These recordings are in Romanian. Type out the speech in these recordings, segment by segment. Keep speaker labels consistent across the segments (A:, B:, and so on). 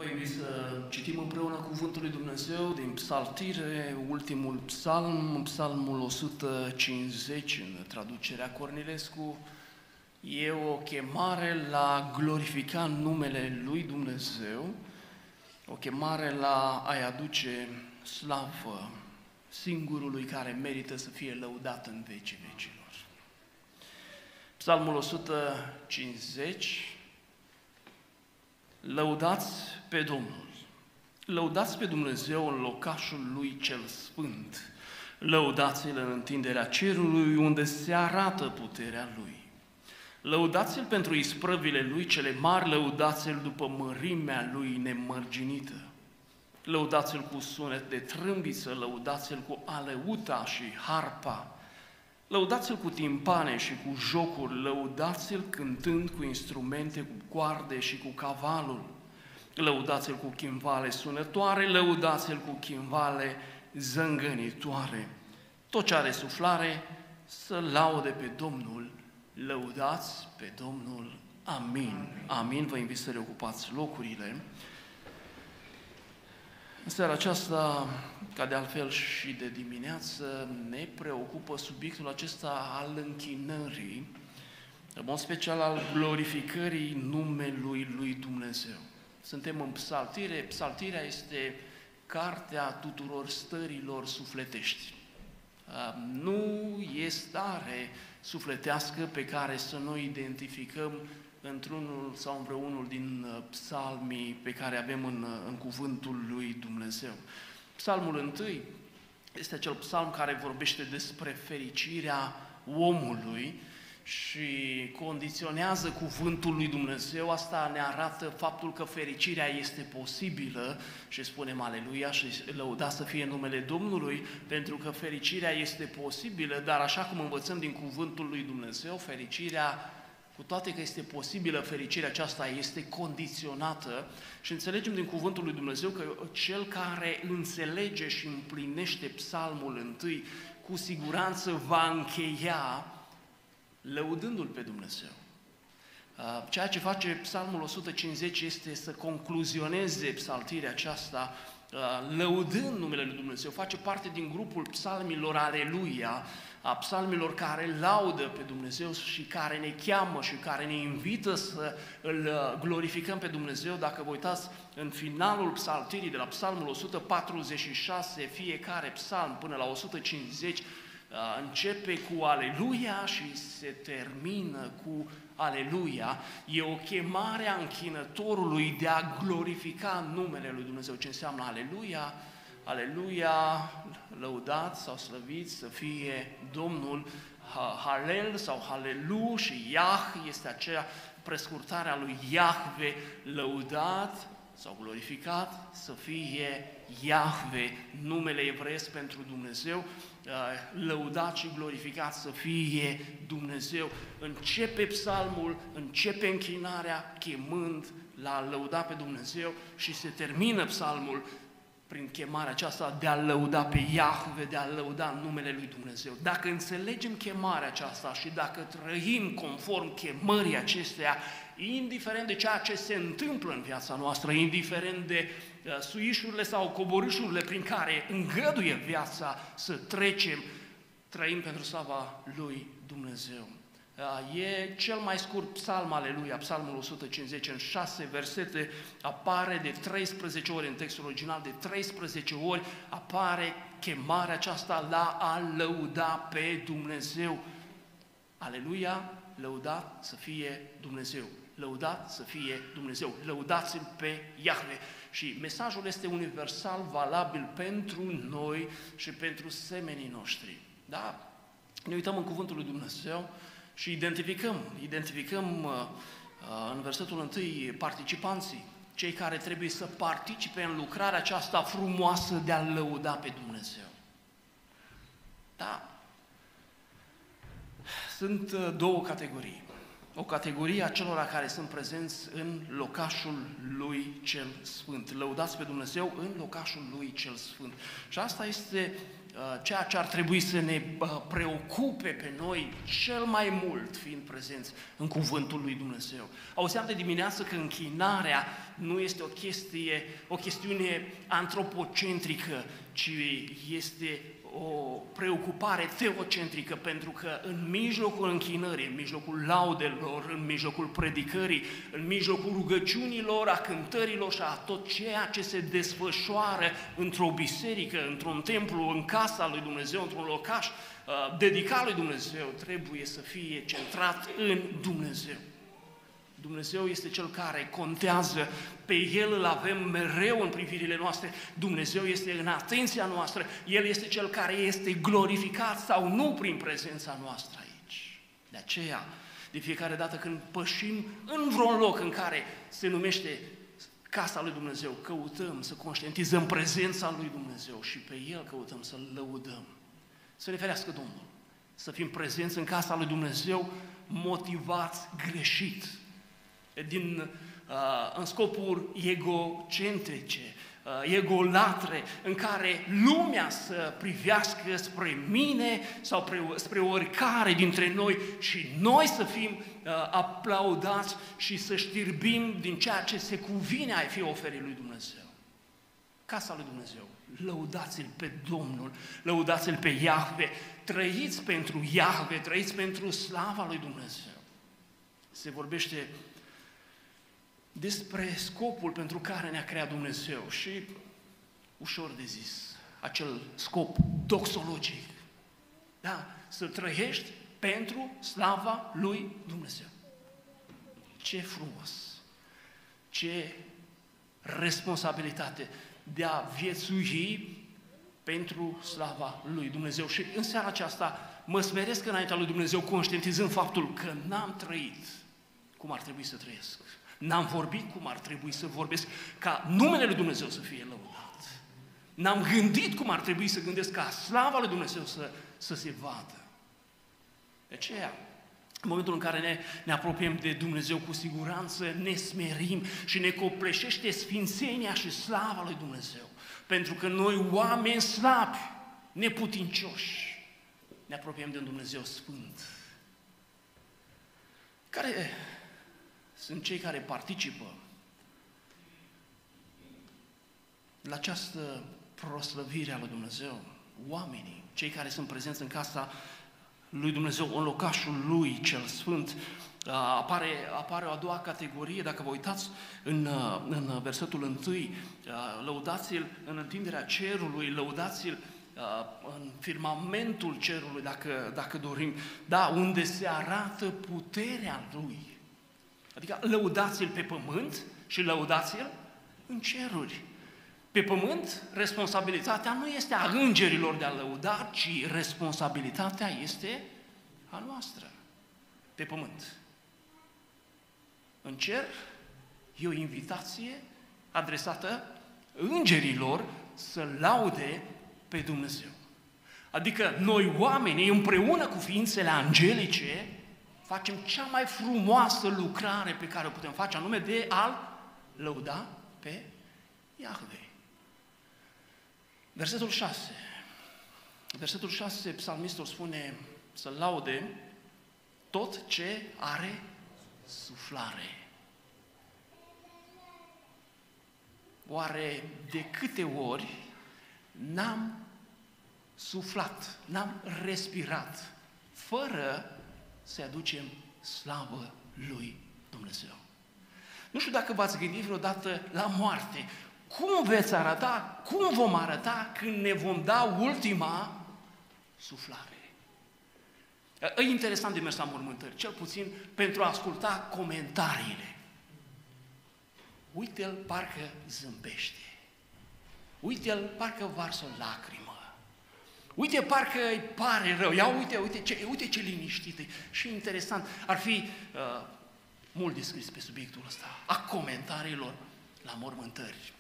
A: Vă invit să citim împreună Cuvântul lui Dumnezeu din Psaltire, ultimul psalm, psalmul 150 în traducerea Cornilescu. E o chemare la glorifica numele lui Dumnezeu, o chemare la a-i aduce slavă singurului care merită să fie lăudat în vecii vecilor. Psalmul 150. Lăudați pe Domnul, lăudați pe Dumnezeu în locașul Lui cel Sfânt, lăudați-L în întinderea cerului unde se arată puterea Lui. Lăudați-L pentru isprăvile Lui cele mari, lăudați-L după mărimea Lui nemărginită. Lăudați-L cu sunet de trâmbiță, lăudați-L cu aleuta și harpa. Lăudați-L cu timpane și cu jocuri, lăudați-L cântând cu instrumente, cu coarde și cu cavalul. Lăudați-L cu chimvale sunătoare, lăudați-L cu chimvale zângănitoare. Tot ce are suflare să laude pe Domnul, lăudați pe Domnul. Amin. Amin. Vă invit să reocupați locurile. În seara aceasta, ca de altfel și de dimineață, ne preocupă subiectul acesta al închinării, în mod special al glorificării numelui lui Dumnezeu. Suntem în Psaltire. Psaltirea este cartea tuturor stărilor sufletești. Nu e stare sufletească pe care să nu identificăm într-unul sau în vreunul din psalmii pe care avem în cuvântul lui Dumnezeu. Psalmul 1 este acel psalm care vorbește despre fericirea omului și condiționează cuvântul lui Dumnezeu. Asta ne arată faptul că fericirea este posibilă și spunem aleluia și lăuda să fie numele Domnului, pentru că fericirea este posibilă, dar așa cum învățăm din cuvântul lui Dumnezeu, fericirea, cu toate că este posibilă, fericirea aceasta este condiționată și înțelegem din cuvântul lui Dumnezeu că cel care înțelege și împlinește psalmul 1 cu siguranță va încheia lăudându-L pe Dumnezeu. Ceea ce face psalmul 150 este să concluzioneze psaltirea aceasta lăudând numele lui Dumnezeu. Face parte din grupul psalmilor aleluia, a psalmilor care laudă pe Dumnezeu și care ne cheamă și care ne invită să îl glorificăm pe Dumnezeu. Dacă vă uitați în finalul psaltirii, de la psalmul 146, fiecare psalm până la 150, începe cu aleluia și se termină cu aleluia. E o chemare a închinătorului de a glorifica numele lui Dumnezeu. Ce înseamnă aleluia? Aleluia, lăudați sau slăviți să fie Domnul. Halel sau halelu și Iah este aceea prescurtare a lui Iahve, lăudat sau glorificat să fie Iahve, numele evreiesc pentru Dumnezeu, lăudat și glorificat să fie Dumnezeu. Începe psalmul, începe închinarea chemând la a lăuda pe Dumnezeu și se termină psalmul prin chemarea aceasta de a lăuda pe Iahve, de a lăuda numele lui Dumnezeu. Dacă înțelegem chemarea aceasta și dacă trăim conform chemării acesteia, indiferent de ceea ce se întâmplă în viața noastră, indiferent de suișurile sau coborâșurile prin care îngăduie viața să trecem, trăim pentru slava lui Dumnezeu. E cel mai scurt psalm, aleluia, psalmul 150, în 6 versete, apare de 13 ori în textul original, de 13 ori apare chemarea aceasta la a lăuda pe Dumnezeu. Aleluia, lăudat să fie Dumnezeu, lăudat să fie Dumnezeu, lăudați-L pe Iahve. Și mesajul este universal, valabil pentru noi și pentru semenii noștri. Da? Ne uităm în cuvântul lui Dumnezeu și identificăm în versetul 1 participanții, cei care trebuie să participe în lucrarea aceasta frumoasă de a lăuda pe Dumnezeu. Da. Sunt două categorii. O categorie a celor care sunt prezenți în locașul lui cel Sfânt. Lăudați pe Dumnezeu în locașul lui cel Sfânt. Și asta este ceea ce ar trebui să ne preocupe pe noi cel mai mult, fiind prezenți în Cuvântul lui Dumnezeu. Auzeam de dimineață că închinarea nu este o chestiune antropocentrică, ci este o preocupare teocentrică, pentru că în mijlocul închinării, în mijlocul laudelor, în mijlocul predicării, în mijlocul rugăciunilor, a cântărilor și a tot ceea ce se desfășoară într-o biserică, într-un templu, în casa lui Dumnezeu, într-un locaș dedicat lui Dumnezeu, trebuie să fie centrat în Dumnezeu. Dumnezeu este Cel care contează, pe El îl avem mereu în privirile noastre, Dumnezeu este în atenția noastră, El este Cel care este glorificat sau nu prin prezența noastră aici. De aceea, de fiecare dată când pășim în vreun loc în care se numește casa lui Dumnezeu, căutăm să conștientizăm prezența lui Dumnezeu și pe El căutăm să-L lăudăm. Să ne ferească Domnul, să fim prezenți în casa lui Dumnezeu motivați greșit, în scopuri egocentrice, egolatre, în care lumea să privească spre mine sau spre oricare dintre noi și noi să fim aplaudați și să știrbim din ceea ce se cuvine a fi oferit lui Dumnezeu. Casa lui Dumnezeu, lăudați-L pe Domnul, lăudați-L pe Iahve, trăiți pentru Iahve, trăiți pentru slava lui Dumnezeu. Se vorbește despre scopul pentru care ne-a creat Dumnezeu și, ușor de zis, acel scop doxologic. Da, să trăiești pentru slava lui Dumnezeu. Ce frumos! Ce responsabilitate de a viețui pentru slava lui Dumnezeu. Și în seara aceasta mă smeresc înaintea lui Dumnezeu, conștientizând faptul că n-am trăit cum ar trebui să trăiesc. N-am vorbit cum ar trebui să vorbesc, ca numele lui Dumnezeu să fie lăudat. N-am gândit cum ar trebui să gândesc, ca slava lui Dumnezeu să se vadă. De aceea, în momentul în care ne apropiem de Dumnezeu, cu siguranță ne smerim și ne copleșește sfințenia și slava lui Dumnezeu. Pentru că noi, oameni slabi, neputincioși, ne apropiem de un Dumnezeu sfânt. Care sunt cei care participă la această proslăvire a lui Dumnezeu? Oamenii, cei care sunt prezenți în casa lui Dumnezeu, în locașul lui cel sfânt. Apare o a doua categorie, dacă vă uitați în versetul 1, lăudați-L în întinderea cerului, lăudați-L în firmamentul cerului, dacă dorim, da, unde se arată puterea Lui. Adică lăudați-L pe pământ și lăudați-L în ceruri. Pe pământ, responsabilitatea nu este a îngerilor de a lăuda, ci responsabilitatea este a noastră. Pe pământ. În cer e o invitație adresată îngerilor să laude pe Dumnezeu. Adică noi oamenii, împreună cu ființele angelice, facem cea mai frumoasă lucrare pe care o putem face, anume de a lăuda pe Iahve. Versetul 6. Versetul 6, psalmistul spune să laude tot ce are suflare. Oare de câte ori n-am suflat, n-am respirat, fără să aducem slavă lui Dumnezeu? Nu știu dacă v-ați gândit vreodată la moarte. Cum veți arăta, cum vom arăta când ne vom da ultima suflare? E interesant de mers la mormântări, cel puțin pentru a asculta comentariile. Uite-l, parcă zâmbește. Uite-l, parcă varsă o lacrimă. Uite, parcă îi pare rău. Ia uite ce liniștit e. Și interesant, ar fi mult descris pe subiectul ăsta, a comentariilor la mormântări.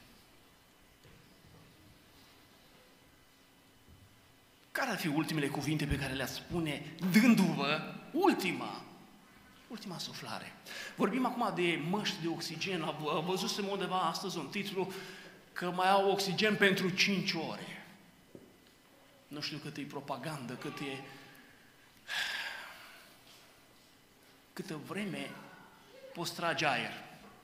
A: Care ar fi ultimele cuvinte pe care le-ați spune dându-vă ultima suflare? Vorbim acum de măști de oxigen. Văzusem undeva astăzi un titlu că mai au oxigen pentru 5 ore. Nu știu cât e propagandă, câtă vreme poți trage aer.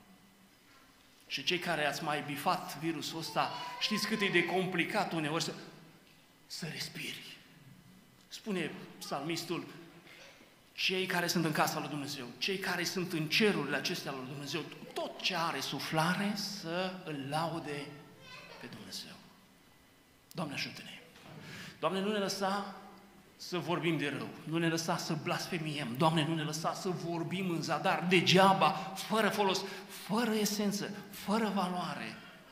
A: Și cei care ați mai bifat virusul ăsta, știți cât e de complicat uneori să respiri. Spune psalmistul, cei care sunt în casa lui Dumnezeu, cei care sunt în cerurile acestea lui Dumnezeu, tot ce are suflare să îl laude pe Dumnezeu. Doamne, ajută-ne! Doamne, nu ne lăsa să vorbim de rău, nu ne lăsa să blasfemiem, Doamne, nu ne lăsa să vorbim în zadar, degeaba, fără folos, fără esență, fără valoare,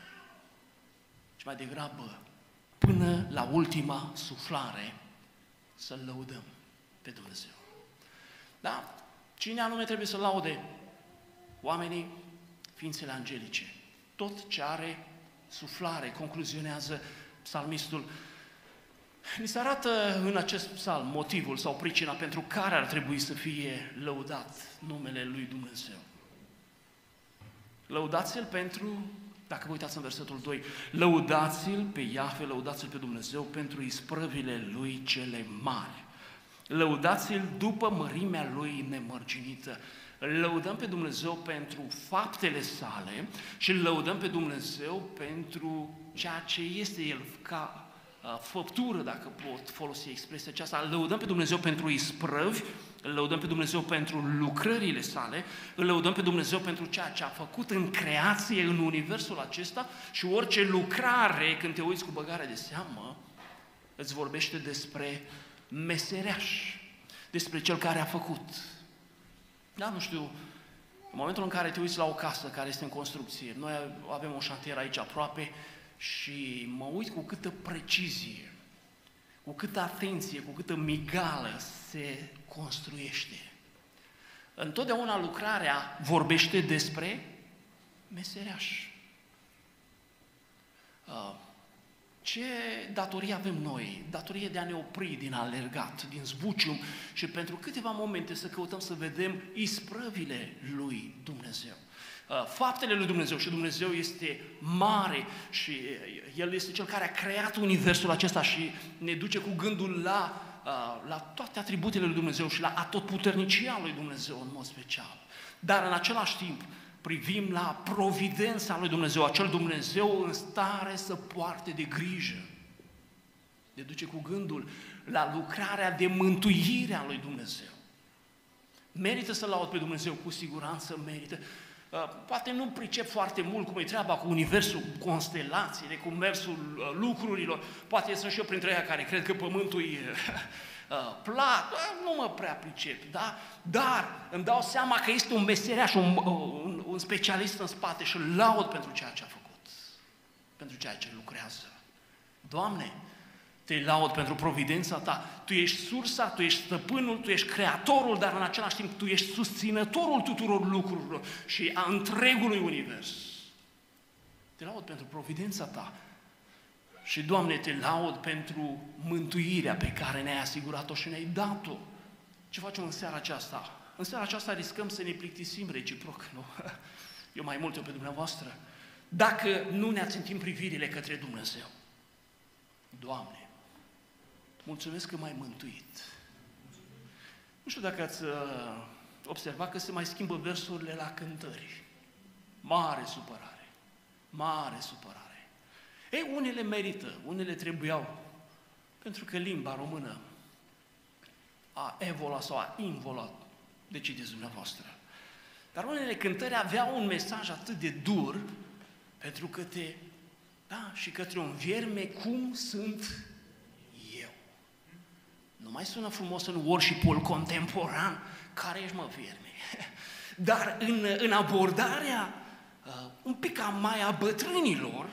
A: ci mai degrabă, până la ultima suflare, să-L lăudăm pe Dumnezeu. Da? Cine anume trebuie să laude? Oamenii, ființele angelice. Tot ce are suflare, concluzionează psalmistul. Ni se arată în acest psalm motivul sau pricina pentru care ar trebui să fie lăudat numele lui Dumnezeu. Lăudați-L pentru, dacă vă uitați în versetul 2, lăudați-L pe Iahve, lăudați-L pe Dumnezeu pentru isprăvile Lui cele mari. Lăudați-L după mărimea Lui nemărginită. Îl lăudăm pe Dumnezeu pentru faptele sale și îl lăudăm pe Dumnezeu pentru ceea ce este El ca făptură, dacă pot folosi expresia aceasta. Îl lăudăm pe Dumnezeu pentru isprăvi, îl lăudăm pe Dumnezeu pentru lucrările sale, îl lăudăm pe Dumnezeu pentru ceea ce a făcut în creație, în universul acesta și orice lucrare, când te uiți cu băgare de seamă, îți vorbește despre meseriaș, despre cel care a făcut. Da, nu știu, în momentul în care te uiți la o casă care este în construcție, noi avem un șantier aici aproape și mă uit cu câtă precizie, cu câtă atenție, cu câtă migală se construiește. Întotdeauna lucrarea vorbește despre meseriaș. Ce datorie avem noi? Datorie de a ne opri din alergat, din zbucium și pentru câteva momente să căutăm să vedem isprăvile lui Dumnezeu. Faptele lui Dumnezeu și Dumnezeu este mare și El este Cel care a creat universul acesta și ne duce cu gândul la toate atributele lui Dumnezeu și la atotputernicia lui Dumnezeu în mod special. Dar în același timp privim la providența lui Dumnezeu, acel Dumnezeu în stare să poarte de grijă. Ne duce cu gândul la lucrarea de mântuire a lui Dumnezeu. Merită să laud pe Dumnezeu, cu siguranță merită. Poate nu pricep foarte mult cum e treaba cu universul constelațiile, cu mersul lucrurilor. Poate sunt și eu printre ei care cred că pământul e plat, nu mă prea pricep, da? Dar îmi dau seama că este un meseriaș, un specialist în spate și îl laud pentru ceea ce a făcut, pentru ceea ce lucrează. Doamne, te laud pentru providența Ta, Tu ești sursa, Tu ești stăpânul, Tu ești creatorul, dar în același timp Tu ești susținătorul tuturor lucrurilor și a întregului univers. Te laud pentru providența Ta și, Doamne, te laud pentru mântuirea pe care ne-ai asigurat-o și ne-ai dat-o. Ce facem în seara aceasta? În seara aceasta riscăm să ne plictisim reciproc, nu? Eu mai mult, eu pe dumneavoastră. Dacă nu ne ațintim privirile către Dumnezeu. Doamne, mulțumesc că m-ai mântuit. Nu știu dacă ați observat că se mai schimbă versurile la cântări. Mare supărare, mare supărare. Ei, unele merită, unele trebuiau, pentru că limba română a evoluat sau a involat, decideți dumneavoastră. Dar unele cântări aveau un mesaj atât de dur, pentru că și către un vierme cum sunt eu. Nu mai sună frumos în worship-ul contemporan, care ești, mă, vierme? Dar în abordarea un pic mai a bătrânilor,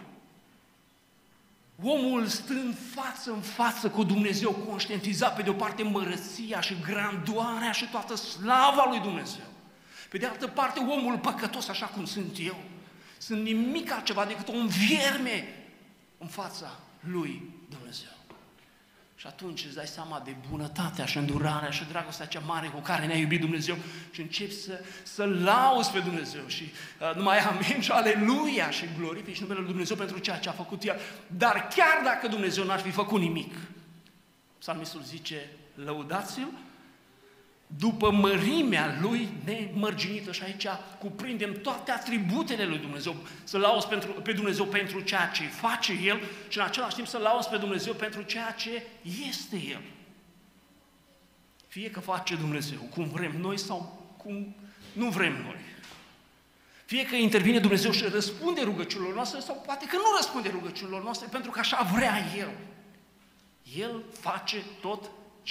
A: omul stând față în față cu Dumnezeu, conștientizat pe de o parte mărăția și grandoarea și toată slava lui Dumnezeu. Pe de altă parte, omul păcătos, așa cum sunt eu, sunt nimic altceva decât un vierme în fața lui Dumnezeu. Și atunci îți dai seama de bunătatea și îndurarea și dragostea cea mare cu care ne-a iubit Dumnezeu și începi să lauzi pe Dumnezeu și numai amin și aleluia și glorifici numele lui Dumnezeu pentru ceea ce a făcut El. Dar chiar dacă Dumnezeu n-ar fi făcut nimic, Psalmistul zice, lăudați-l după mărimea lui nemărginită. Și aici cuprindem toate atributele lui Dumnezeu. Să lauzi pe Dumnezeu pentru ceea ce face El și în același timp să lauzi pe Dumnezeu pentru ceea ce este El. Fie că face Dumnezeu cum vrem noi sau cum nu vrem noi. Fie că intervine Dumnezeu și răspunde rugăciunilor noastre sau poate că nu răspunde rugăciunilor noastre pentru că așa vrea El. El face tot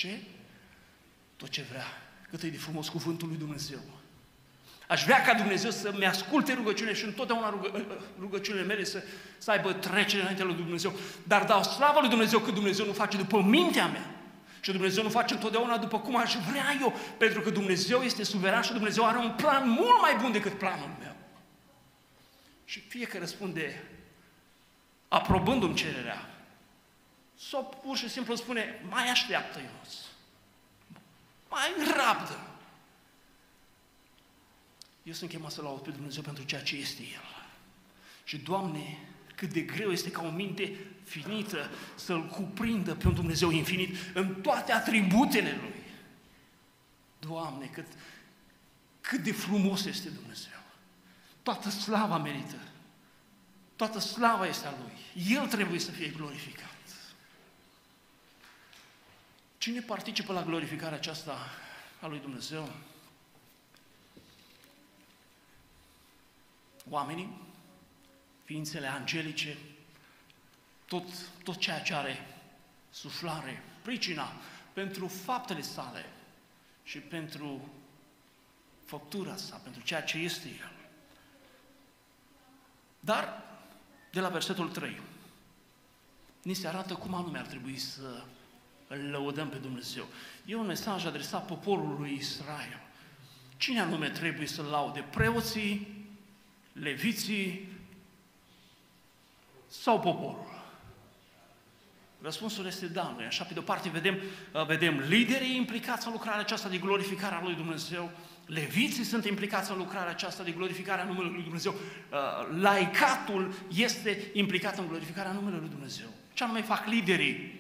A: ce vrea. Cât e de frumos cuvântul lui Dumnezeu. Aș vrea ca Dumnezeu să-mi asculte rugăciunile și întotdeauna rugăciunile mele să aibă trecere înainte lui Dumnezeu. Dar dau slavă lui Dumnezeu că Dumnezeu nu face după mintea mea. Și Dumnezeu nu face întotdeauna după cum aș vrea eu. Pentru că Dumnezeu este suveran și Dumnezeu are un plan mult mai bun decât planul meu. Și fie că răspunde aprobându-mi cererea, sau pur și simplu spune, mai așteaptă, Ionuț, mai rabdă. Eu sunt chemat să laud pe Dumnezeu pentru ceea ce este El. Și, Doamne, cât de greu este ca o minte finită să-L cuprindă pe un Dumnezeu infinit în toate atributele Lui. Doamne, cât de frumos este Dumnezeu. Toată slava merită. Toată slava este a Lui. El trebuie să fie glorificat. Cine participă la glorificarea aceasta a lui Dumnezeu? Oamenii, ființele angelice, tot ceea ce are suflare, pricina pentru faptele sale și pentru făptura sa, pentru ceea ce este El. Dar, de la versetul 3, ni se arată cum anume ar trebui să îl lăudăm pe Dumnezeu. E un mesaj adresat poporului Israel. Cine anume trebuie să-L laude? Preoții, leviții sau poporul? Răspunsul este da, nu așa? Pe de-o parte vedem liderii implicați în lucrarea aceasta de glorificare a lui Dumnezeu, leviții sunt implicați în lucrarea aceasta de glorificare a numelui lui Dumnezeu, laicatul este implicat în glorificarea numelui lui Dumnezeu. Ce anume fac liderii?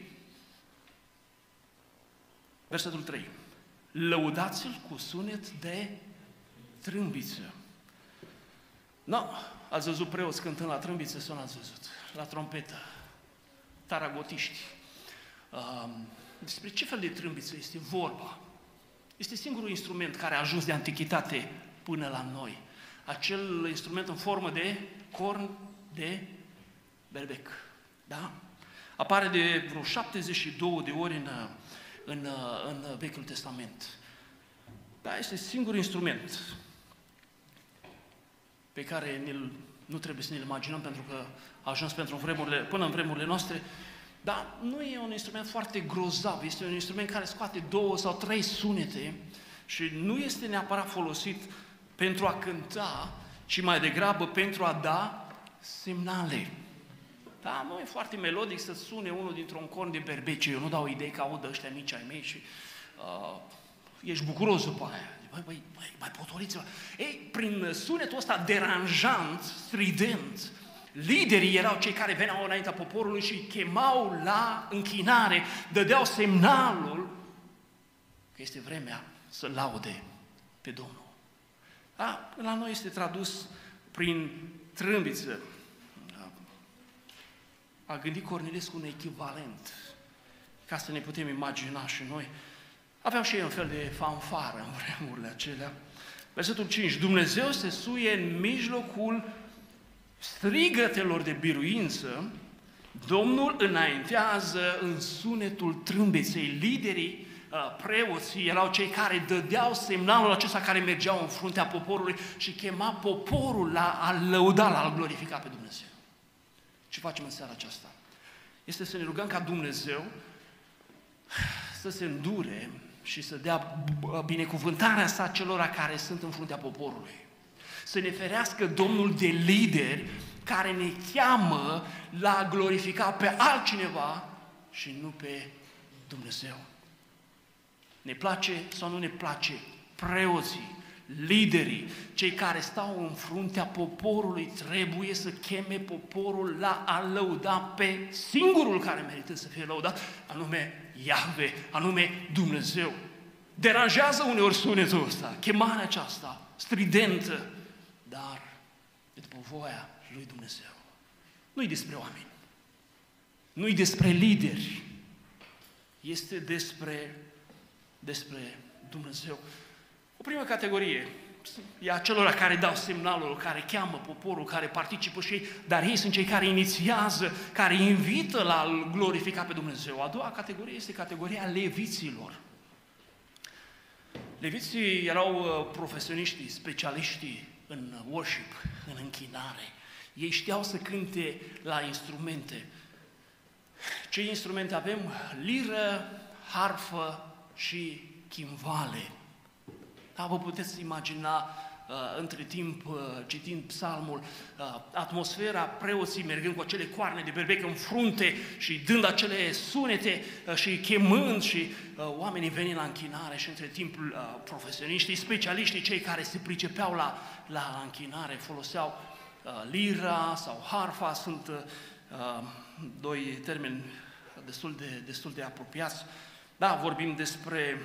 A: Versetul 3. Lăudați-l cu sunet de trâmbiță. Nu, ați văzut preoți cântând la trâmbiță sau n-ați văzut? La trompetă, taragotiști. Despre ce fel de trâmbiță este vorba? Este singurul instrument care a ajuns de antichitate până la noi. Acel instrument în formă de corn de berbec. Da? Apare de vreo 72 de ori în Vechiul Testament. Da, este singurul instrument pe care nu trebuie să ne-l imaginăm pentru că a ajuns până în vremurile noastre, dar nu e un instrument foarte grozav, este un instrument care scoate 2 sau 3 sunete și nu este neapărat folosit pentru a cânta, ci mai degrabă pentru a da semnale. Da, nu e foarte melodic să sune unul dintr-un corn de berbece. Eu nu dau idei că aud ăștia mici ai mei și ești bucuros după aia. Băi, mai potoliți-vă. Ei, prin sunetul ăsta deranjant, strident, liderii erau cei care veneau înaintea poporului și chemau la închinare, dădeau semnalul că este vremea să laude pe Domnul. Da? La noi este tradus prin trâmbiță. A gândit Cornilescu un echivalent, ca să ne putem imagina și noi. Aveau și ei un fel de fanfară în vremurile acelea. Versetul 5. Dumnezeu se suie în mijlocul strigătelor de biruință, Domnul înaintează în sunetul trâmbiței. Liderii, preoții, erau cei care dădeau semnalul acesta care mergeau în fruntea poporului și chema poporul la a lăuda, la a glorifica pe Dumnezeu. Ce facem în seara aceasta? Este să ne rugăm ca Dumnezeu să se îndure și să dea binecuvântarea sa celor care sunt în fruntea poporului. Să ne ferească Domnul de lideri care ne cheamă la a glorifica pe altcineva și nu pe Dumnezeu. Ne place sau nu ne place, preoții, Liderii, cei care stau în fruntea poporului, trebuie să cheme poporul la a lăuda pe singurul care merită să fie lăudat, anume Iahve, anume Dumnezeu. Deranjează uneori sunetul ăsta, chemarea aceasta, stridentă, dar e după voia lui Dumnezeu. Nu-i despre oameni, nu-i despre lideri, este despre Dumnezeu. O primă categorie e a celor care dau semnalul, care cheamă poporul, care participă și ei, dar ei sunt cei care inițiază, care invită la a-L glorifica pe Dumnezeu. A doua categorie este categoria leviților. Leviții erau profesioniștii, specialiștii în worship, în închinare. Ei știau să cânte la instrumente. Ce instrumente avem? Liră, harfă și chimvale. Da, vă puteți imagina între timp, citind psalmul, atmosfera, preoții mergând cu acele coarne de berbec în frunte și dând acele sunete și chemând și oamenii venind la închinare și între timp profesioniștii, specialiștii, cei care se pricepeau la închinare, foloseau lira sau harfa, sunt doi termeni destul de apropiați. Da, vorbim despre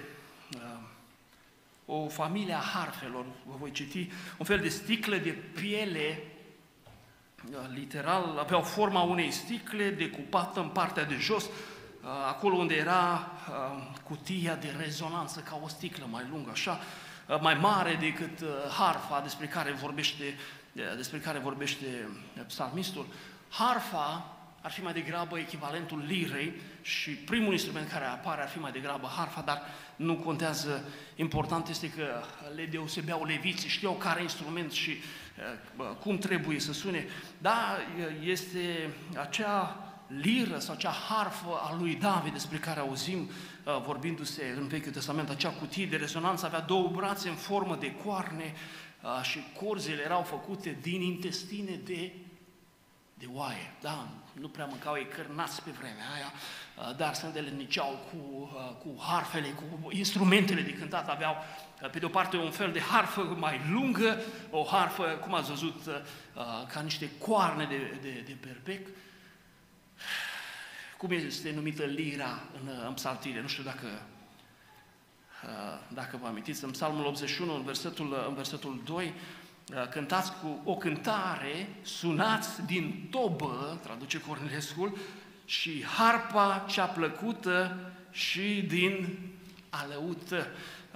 A: o familie a harfelor, vă voi citi, un fel de sticle de piele, literal, aveau forma unei sticle decupată în partea de jos, acolo unde era cutia de rezonanță, ca o sticlă mai lungă, așa, mai mare decât harfa despre care vorbește psalmistul. Harfa ar fi mai degrabă echivalentul lirei și primul instrument care apare ar fi mai degrabă harfa, dar nu contează. Important este că le deosebeau leviții, știau care instrument și cum trebuie să sune. Da, este acea liră sau acea harfă a lui David despre care auzim vorbindu-se în Vechiul Testament, acea cutie de rezonanță avea două brațe în formă de coarne și corzile erau făcute din intestine de oaie. Da, nu prea mâncau ei cărnați pe vremea aia, dar se îndeletniceau cu harfele, cu instrumentele de cântat. Aveau, pe de o parte, un fel de harfă mai lungă, o harfă, cum ați văzut, ca niște coarne de berbec. Cum este numită lira în psaltire? Nu știu dacă vă amintiți, în Psalmul 81, în versetul 2, cântați cu o cântare, sunați din tobă, traduce Cornilescul, și harpa cea plăcută și din alăută.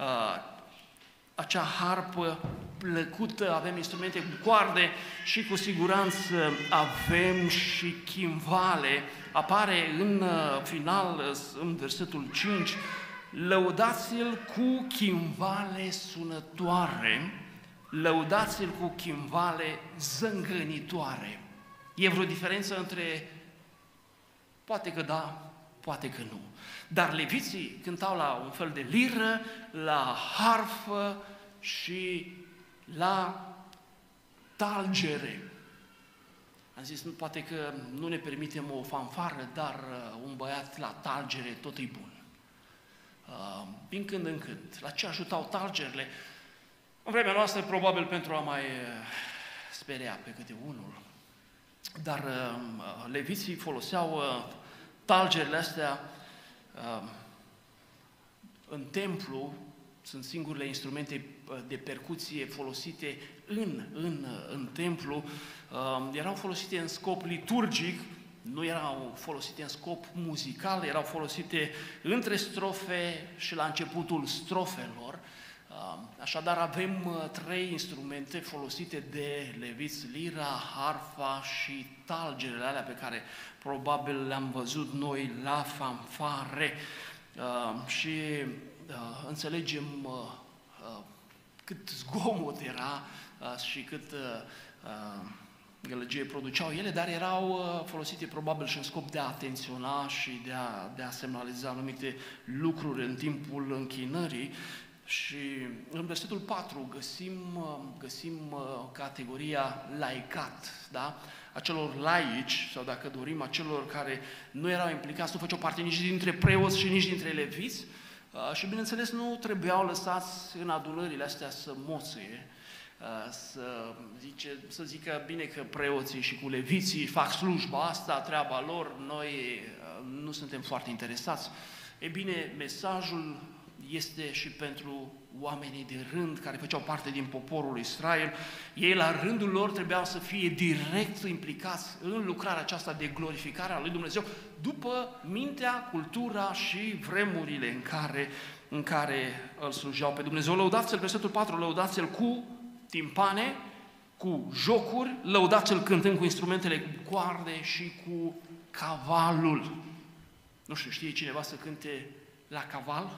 A: Acea harpă plăcută, avem instrumente cu coarde și cu siguranță avem și chimvale. Apare în final, în versetul 5, lăudați-l cu chimvale sunătoare, lăudați-l cu chimvale zângănitoare. E vreo diferență între poate că da, poate că nu. Dar leviții cântau la un fel de liră, la harfă și la talgere. Am zis, poate că nu ne permitem o fanfară, dar un băiat la talgere tot e bun. Din când în când. La ce ajutau talgerile? În vremea noastră, probabil pentru a mai speria pe câte unul. Dar leviții foloseau talgerile astea în templu, sunt singurele instrumente de percuție folosite în templu, erau folosite în scop liturgic, nu erau folosite în scop muzical, erau folosite între strofe și la începutul strofelor. Așadar avem trei instrumente folosite de leviți, lira, harfa și talgerele alea pe care probabil le-am văzut noi la fanfare. Și înțelegem cât zgomot era și cât gălăgie produceau ele, dar erau folosite probabil și în scop de a atenționa și de a semnaliza anumite lucruri în timpul închinării. Și în versetul 4 găsim categoria laicat, da? Acelor laici, sau dacă dorim, acelor care nu erau implicați, nu făceau parte nici dintre preoți și nici dintre leviți, Și bineînțeles nu trebuiau lăsați în adunările astea să moțe, să zică bine că preoții și cu leviții fac slujba asta, treaba lor, noi nu suntem foarte interesați. E bine, mesajul este și pentru oamenii de rând care făceau parte din poporul Israel. Ei la rândul lor trebuiau să fie direct implicați în lucrarea aceasta de glorificare a lui Dumnezeu după mintea, cultura și vremurile în care îl slujeau pe Dumnezeu. Lăudați-l, versetul 4, lăudați-l cu timpane, cu jocuri, lăudați-l cântând cu instrumentele cu coarde și cu cavalul. Nu știu, știe cineva să cânte la caval?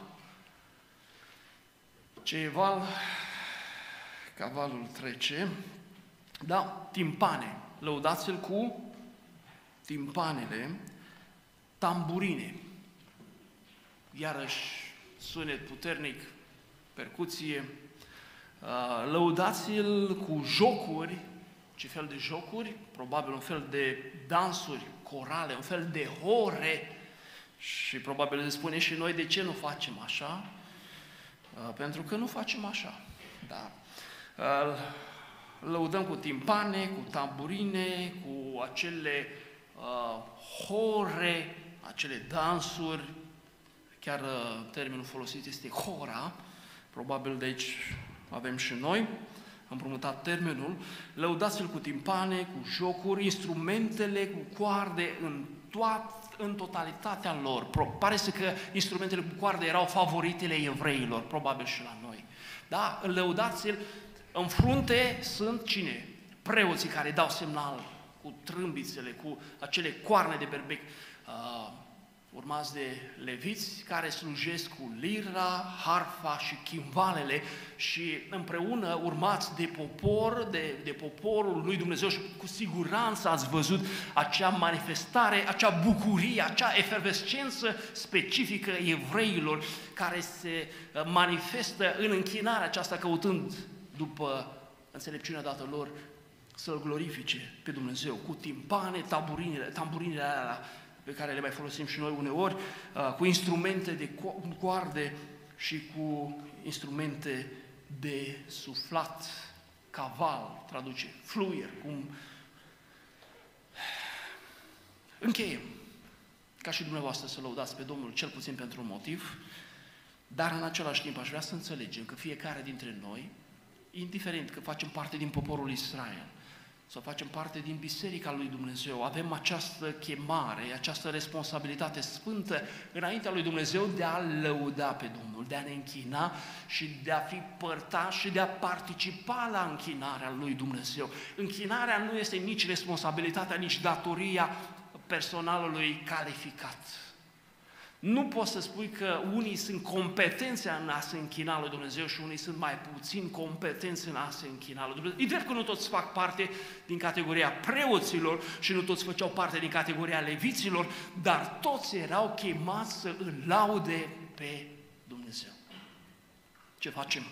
A: Cavalul trece. Da, timpane. Lăudați-l cu timpanele, tamburine. Iarăși sunet puternic, percuție. Lăudați-l cu jocuri. Ce fel de jocuri? Probabil un fel de dansuri corale, un fel de hore. Și probabil ne spune și noi de ce nu facem așa. Pentru că nu facem așa. Da. Lăudăm cu timpane, cu tamburine, cu acele hore, acele dansuri. Chiar termenul folosit este hora. Probabil de aici avem și noi. Am împrumutat termenul. Lăudați-l cu timpane, cu jocuri, instrumentele cu coarde în totalitatea lor. Pare să că instrumentele cu coarde erau favoritele evreilor, probabil și la noi. Da? Lăudați-l. În frunte sunt cine? Preoții care dau semnal cu trâmbițele, cu acele coarne de berbec. Urmați de leviți care slujesc cu lira, harfa și chimvalele și împreună urmați de popor, de poporul lui Dumnezeu și cu siguranță ați văzut acea manifestare, acea bucurie, acea efervescență specifică evreilor care se manifestă în închinarea aceasta căutând după înțelepciunea dată lor să-L glorifice pe Dumnezeu cu timpane, tamburinele alea pe care le mai folosim și noi uneori, cu instrumente de coarde și cu instrumente de suflat, caval, traduce, fluier, cum... Încheiem, ca și dumneavoastră să lăudați pe Domnul, cel puțin pentru un motiv, dar în același timp aș vrea să înțelegem că fiecare dintre noi, indiferent că facem parte din poporul Israel, să facem parte din Biserica lui Dumnezeu, avem această chemare, această responsabilitate sfântă înaintea lui Dumnezeu de a lăuda pe Domnul, de a ne închina și de a fi părtași și de a participa la închinarea lui Dumnezeu. Închinarea nu este nici responsabilitatea, nici datoria personalului calificat. Nu poți să spui că unii sunt competenți în a se închina lui Dumnezeu și unii sunt mai puțin competenți în a se închina lui Dumnezeu. E drept că nu toți fac parte din categoria preoților și nu toți făceau parte din categoria leviților, dar toți erau chemați să îl laude pe Dumnezeu. Ce facem?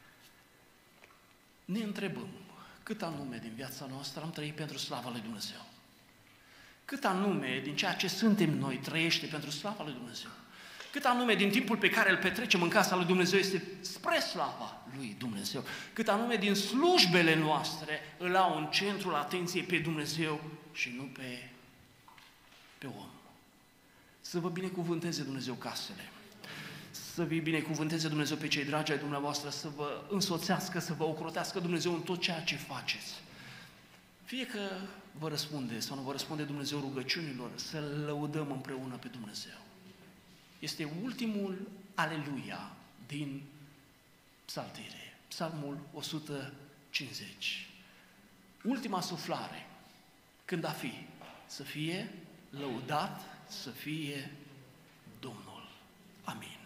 A: Ne întrebăm cât anume din viața noastră am trăit pentru slava lui Dumnezeu. Cât anume din ceea ce suntem noi trăiește pentru slava lui Dumnezeu. Cât anume din timpul pe care îl petrecem în casa lui Dumnezeu este spre slava lui Dumnezeu. Cât anume din slujbele noastre îl au în centrul atenției pe Dumnezeu și nu pe om. Să vă binecuvânteze Dumnezeu casele. Să vă binecuvânteze Dumnezeu pe cei dragi ai dumneavoastră, să vă însoțească, să vă ocrotească Dumnezeu în tot ceea ce faceți. Fie că vă răspunde sau nu vă răspunde Dumnezeu rugăciunilor, să-L lăudăm împreună pe Dumnezeu. Este ultimul aleluia din psaltire, psalmul 150. Ultima suflare, când a fi, să fie lăudat, să fie Domnul. Amin.